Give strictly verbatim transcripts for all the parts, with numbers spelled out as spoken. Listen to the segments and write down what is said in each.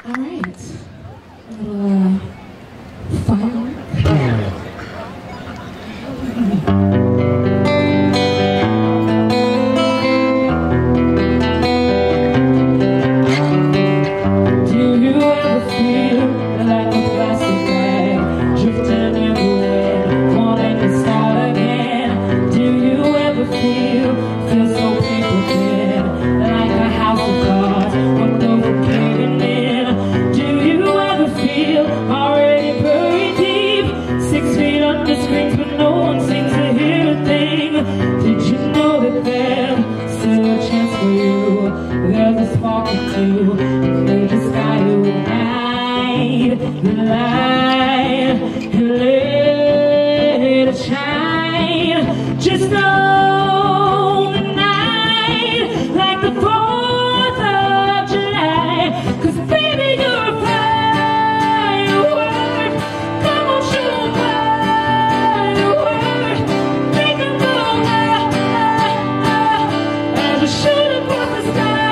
All right. A little uh, firework. Do you ever feel like a plastic bag drifting in the wind, wanting to start again? Do you ever feel, feel so paper thin, like a house of cards, one over caving in? Do you ever feel already buried deep, six feet under screens, but no one seems to hear a thing? Did you know that there's still a chance for you? There's a spark or two, there's a sky who ignite the light and let it shine. Just know the night like the fourth of July, 'cause baby you're a firework. Come on, shoot 'em firework. Make 'em go ah, ah, ah, as you shoot across the sky.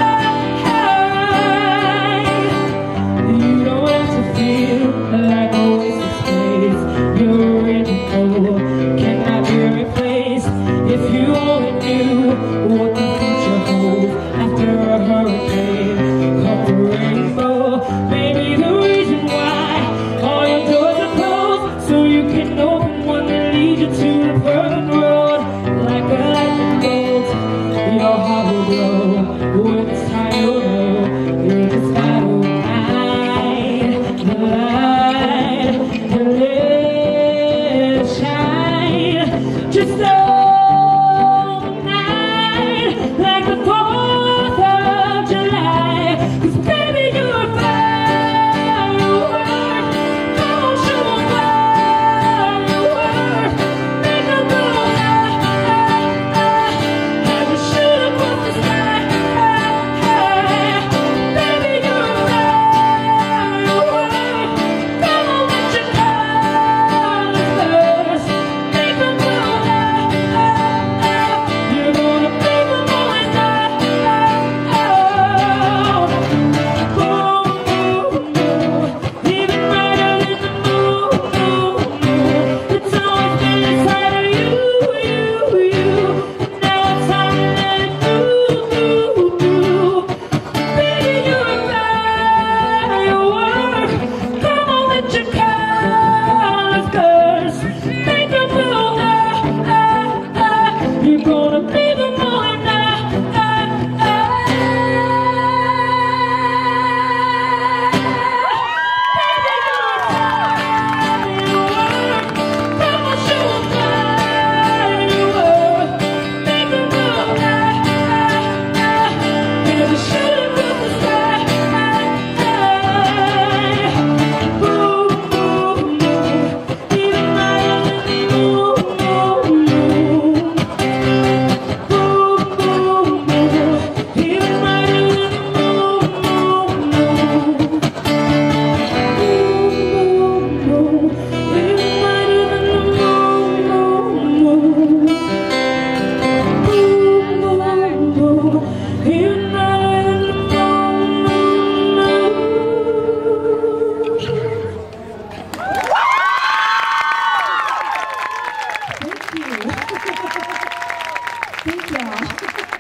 You don't have to feel like a waste of space. You're original, cannot be replaced. If you only knew what the future holds after a hurricane, come a rainbow. Maybe the reason why all your doors are closed, so you can open one that leads you to the perfect road. Like a lightning bolt, your heart will glow. When it's time you'll know you're just got to ignite the light and let it shine. Just know the night like the fourth of July, 'cause baby you're a firework. Come on, show 'em firework. Make 'em go ah, ah, ah, as you shoot across the sky. Baby you're a firework. Come on, let your colors burst. Make 'em go ah, ah, ah. You're gonna make 'em all and die. Boom, boom, boom. Even brighter than the moon, moon, moon. It's always been inside of you, you, you. Now it's time to let it through, through, through. Baby, you're a firework. Come on, let your colors burst. Make 'em go ah, ah, ah. You're gonna leave 'em all and ah, ah, ah. Baby, you're a firework. Come on, show 'em firework. Make 'em go ah, ah, ah. As you shoot across the sky. Boom, boom, boom. Even brighter than the moon, moon, moon. Boom, boom, boom. Even brighter than the moon, moon, moon. Boom, boom, boom. Even brighter than the moon, moon, moon. Boom, boom, boom. Even brighter than the moon, moon, moon. Thank you. Thank y'all.